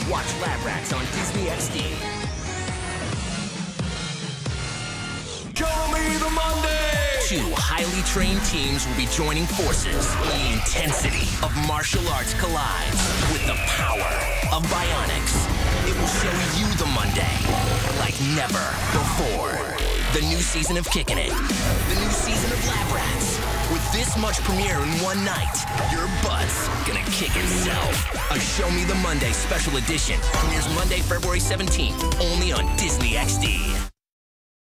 Watch Lab Rats on Disney XD. Show me the Monday! 2 highly trained teams will be joining forces when the intensity of martial arts collides with the power of bionics. It will show you the Monday like never before. The new season of Kickin', the new season of Lab Rats. With this much premiere in one night, your butt's gonna kick itself. A Show Me the Monday special edition premieres Monday, February 17th, only on Disney XD.